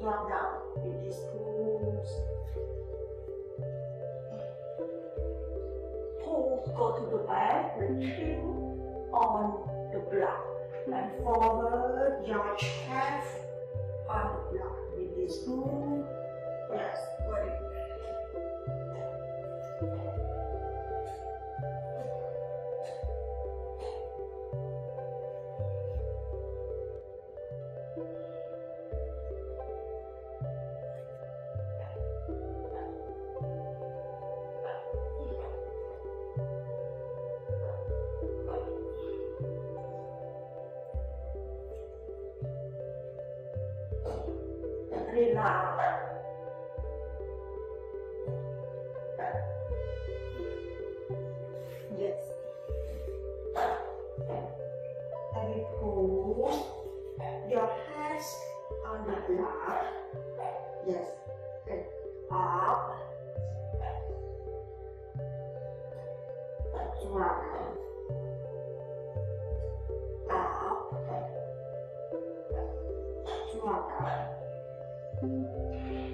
drop down with these pulls. Pull, go to the back, retreat on the block, and forward your chest on the block with this pull. Yes, very good. Relax. Yes. And we pull your hands on the block. Yes. And up. Down. Up. Down.